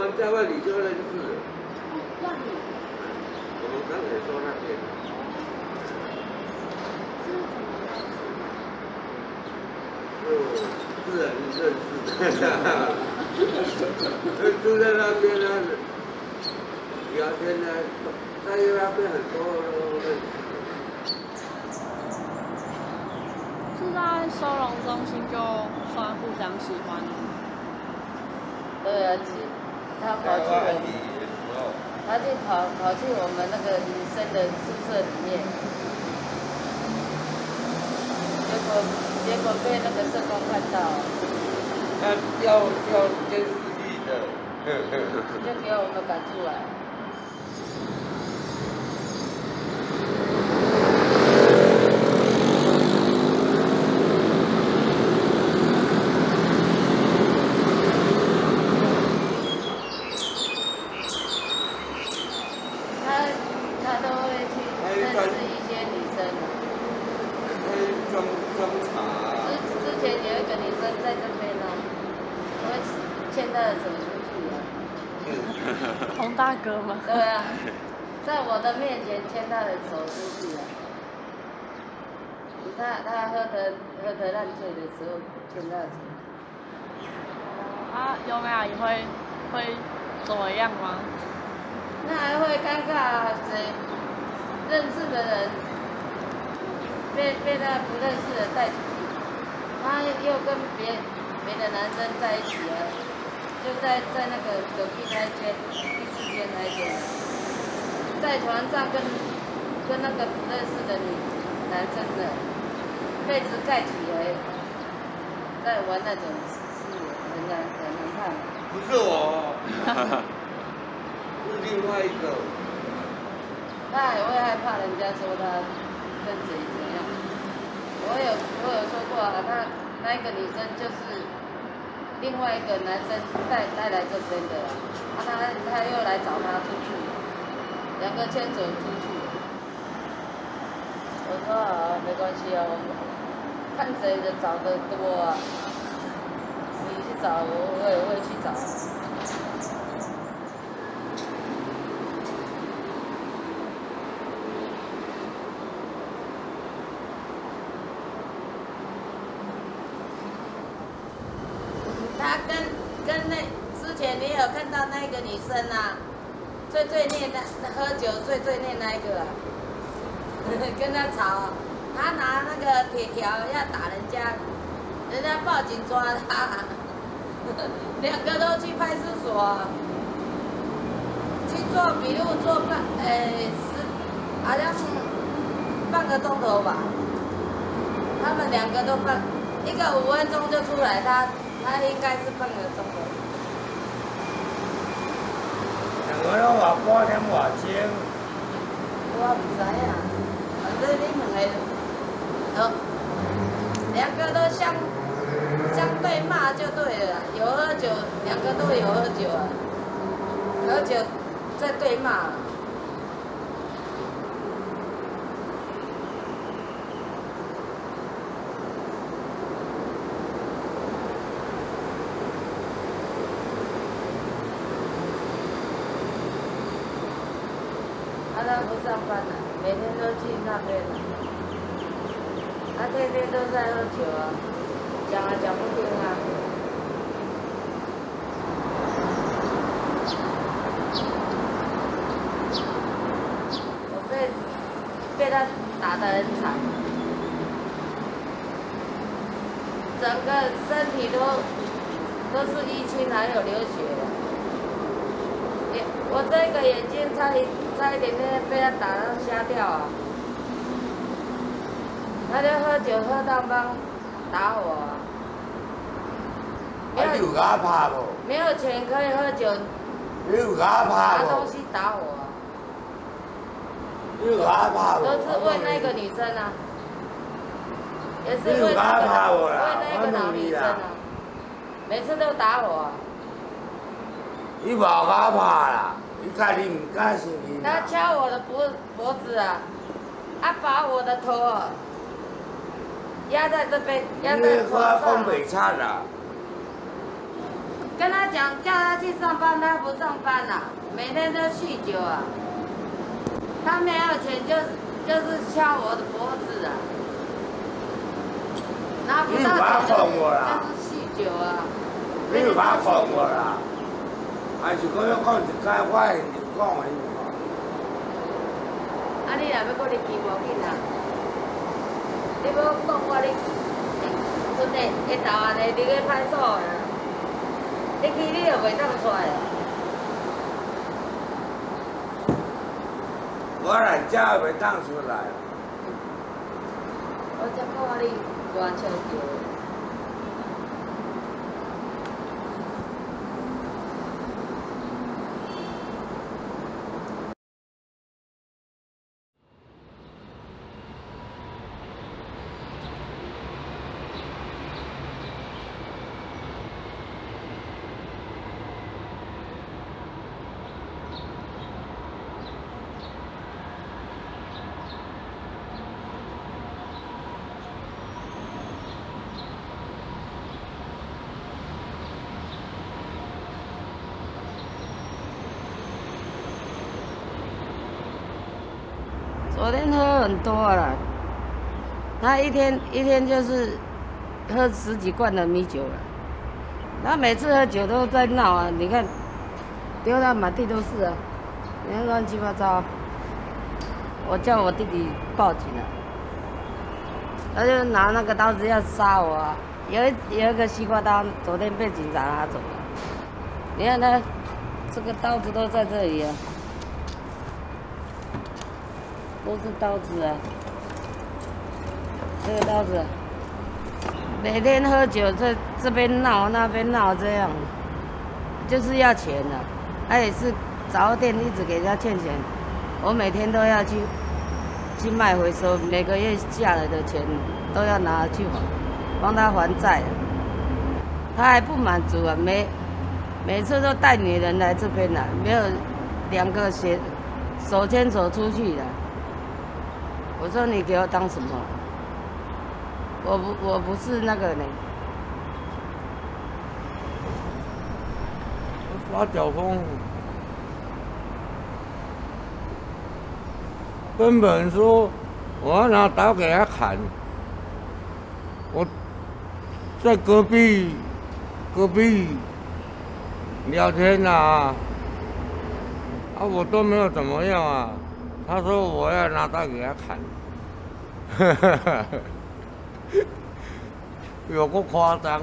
完在万里就认识。 万里。 我们刚才说那边。就自然认识的。住在那边呢，聊天呢，在那边很多都认识。 是在收容中心就算互相喜欢了。 对啊，他跑去我们那个女生的宿舍里面，结果被那个社工看到， 他调监视器的， 就给我们赶出来。他都会去认识一些女生。 装茶。 之前有一个女生在这边呢，我会牵她的手出去啊。 洪大哥吗？ 对啊，在我的面前牵她的手出去啊。他喝得烂醉的时候牵她的手。 啊，优美阿姨会怎么样吗？ 那还会尴尬啊，谁认识的人被他不认识的带出去，他又跟别的男生在一起了，就在那个隔壁那间第4间那间，在床上跟那个不认识的男生的被子盖起来，在玩那种事，很难看。 不是我。是另外一个。 他也会害怕人家说他跟谁怎样。我有说过啊，那一个女生就是另外一个男生带来这边的啊，他又来找他出去，2个牵手出去。我说好，没关系啊，我看谁的找的多啊，你去找我也会去找。他跟那之前你有看到那个女生啊，碎念那喝酒碎念那一个啊，跟他吵，他拿那个铁条要打人家，人家报警抓他，2个都去派出所，去做笔录做好像半个钟头吧，他们2个都一个5分钟就出来，他应该是半个钟头。 2个拢话半点外钟。 我唔知啊，反正你2个，2个都相对骂就对了，有喝酒，2个都有喝酒啊，喝酒在对骂。他不上班了，每天都去那边了。他天天都在喝酒啊，讲不听啊。我被他打得很惨，整个身体都是淤青，还有流血的。我这个眼睛差一点点被他打到瞎掉啊！他就喝酒喝到帮打我啊！ 你有甲拍无？ 没有钱可以喝酒， 你有甲拍无？ 拿东西打我啊！ 你有甲拍无？ 都是为那个女生啊，也是为那个老女生啊，每次都打我啊！ 你无甲拍啦，你家己唔敢承认。 他敲我的脖子啊，把我的头啊压在这边，压在头上。 你讲袂差啦。 跟他讲叫他去上班，他不上班啦，每天都酗酒啊。他没有钱就是敲我的脖子啊，拿不到钱就是酗酒啊。 你有把控我啦？还是搁要讲一解，我会另讲的。 啊，你若要搁你去无紧啊？你要讲我你，阵下昼安尼你去派出所的，你去你就袂当出来啊。 我来遮袂当出来。 我才看你乱笑酒。昨天喝很多了，他一天就是喝10几罐的米酒了。他每次喝酒都在闹啊，你看丢到满地都是啊，你看乱七八糟。我叫我弟弟报警了，他就拿那个刀子要杀我啊。有一个西瓜刀，昨天被警察拿走了。你看他这个刀子都在这里啊。都是刀子啊，这个刀子，每天喝酒这边闹那边闹这样，就是要钱的、他也是杂货店一直给人家欠钱，我每天都要去卖回收，每个月下来的钱都要拿去还，帮他还债。他还不满足啊，每次都带女人来这边来，没有2个手牵手出去的。我说你给我当什么？我不是那个呢。 耍脚风，根本说我要拿刀给他砍。我在隔壁聊天啊，我都没有怎么样啊。他说我要拿刀给他砍，有够夸张。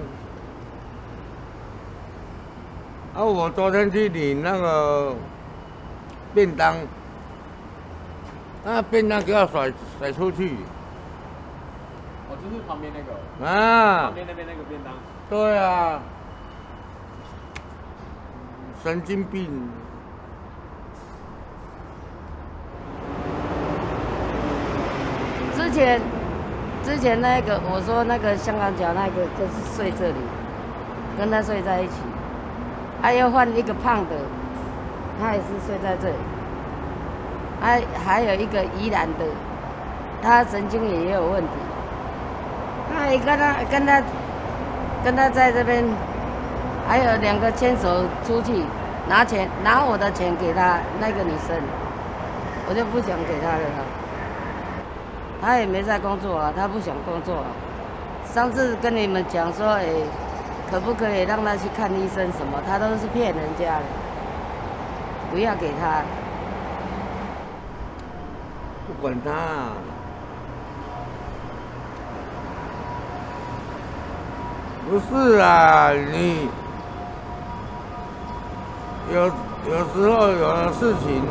我昨天去领那个便当，那便当给我甩出去。 哦，就是旁边那个。 啊。 旁边那边那个便当。 对啊。神经病。 之前那个我说那个香港脚那个就是睡这里，跟他睡在一起，还要换一个胖的，他也是睡在这里，还有一个宜兰的，他神经也有问题，他也跟他在这边，还有2个牵手出去拿我的钱给他那个女生，我就不想给他了。他也没在工作啊，他不想工作啊。上次跟你们讲说，可不可以让他去看医生什么？他都是骗人家的，不要给他。 不管他、啊，不是啊，你有时候有的事情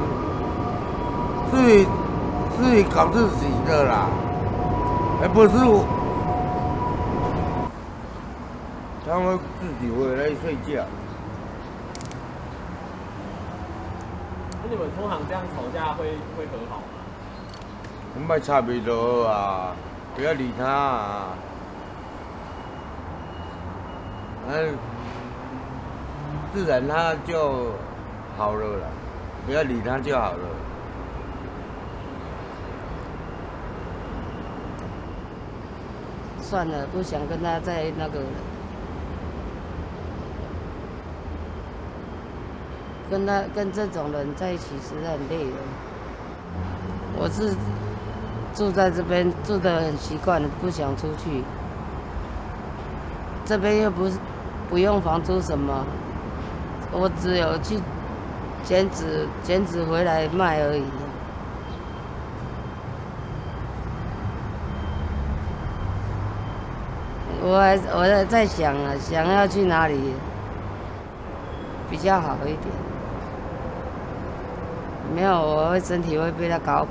自己搞自己的啦，而不是我，他们自己回来睡觉。 那你们通常这样吵架会和好吗？ 我们差不多啊，不要理他啊。自然他就好了啦，不要理他就好了。 算了，不想跟他再那个了。 跟这种人在一起实在很累了。我是住在这边住得很习惯，不想出去。这边又不用房租什么，我只有去剪纸回来卖而已。我还在想啊，想要去哪里比较好一点。没有，我身体会被他搞垮。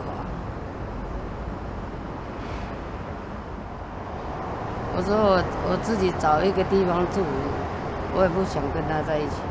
我说我自己找一个地方住，我也不想跟他在一起。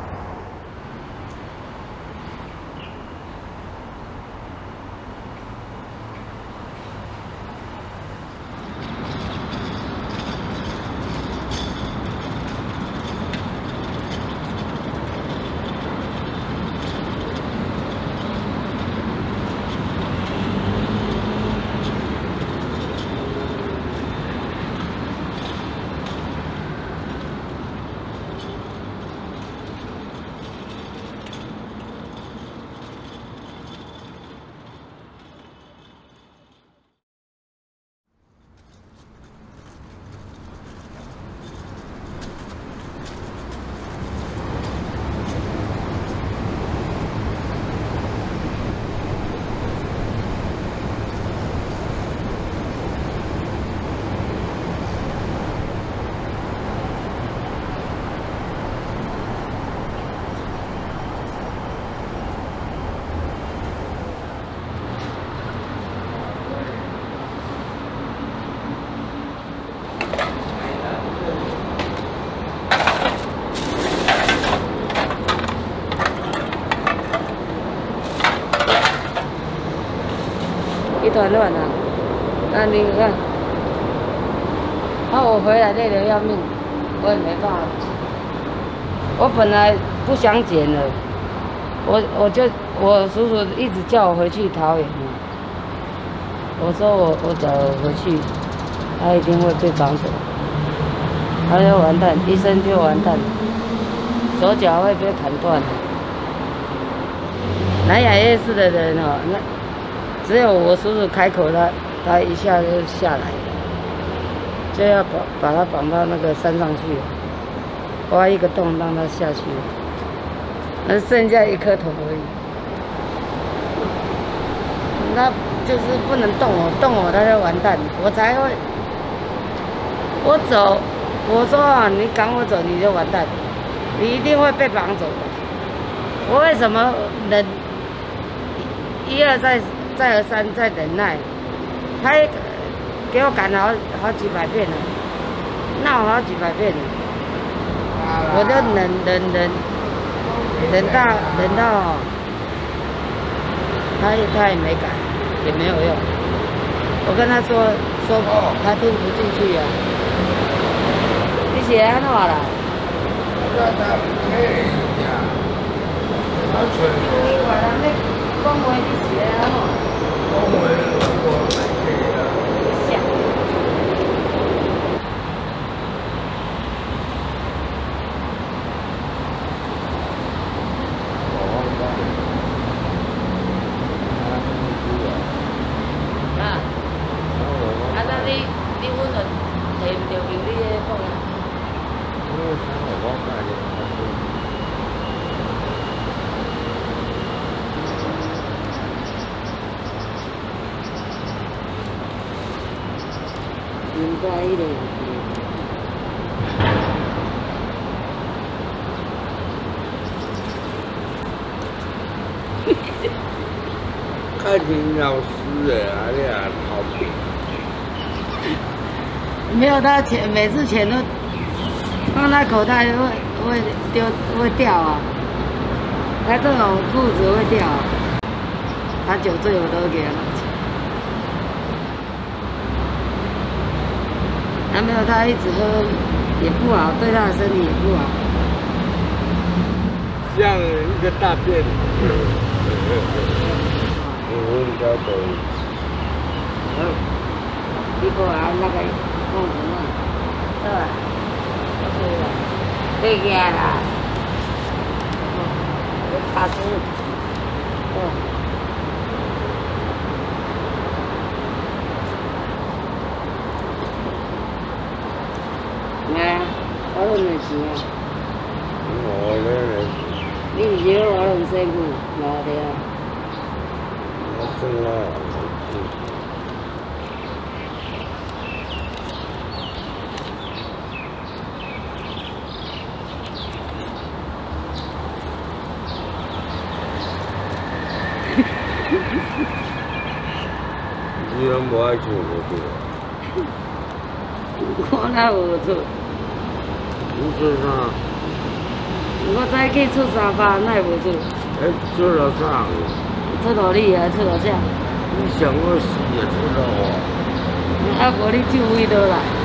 一团乱啊！那你看，我回来累得要命，我也没办法。我本来不想剪了，我叔叔一直叫我回去桃园。我说我走回去，他一定会被绑走，他就完蛋，一生就完蛋了，手脚会被砍断。南雅夜市的人哦，那。只有我叔叔开口，他一下就下来，就要把他绑到那个山上去，挖一个洞让他下去，那剩下一颗头而已。那就是不能动我他就完蛋，我才会。我走，我说啊，你赶我走你就完蛋，你一定会被绑走的。我为什么忍一而再？再而三，再忍耐，他给我赶好几百遍了，闹好几百遍了，我就忍到，他也没改，也没有用。我跟他说，他听不进去啊。你写安怎啦？讲话你是安怎？讲话我来听啊。那你阮就摕唔着凭你个讲啊？我想我讲的。应该的。 看挺老师的啊，你啊逃避。 没有他钱，每次钱都放在口袋会掉啊。他这种裤子会掉啊。他酒醉我都给他拿钱。还没有他一直喝也不好，对他的身体也不好。 像一个大便。比较多。 你过来那个工程啊，对吧？OK 了，对呀啦。 卡斯。哦。来啊，我拢的钱啊。 我嘞， 你毋是我拢辛苦，老的啊。 我算了。你拢无爱做无对。 我哪无做？ 你做啥？ 我早起出300，哪会无做？ 做了啥？ 出到你啊，出到啥？ 你想我死也出到我。 啊，无你酒位倒来。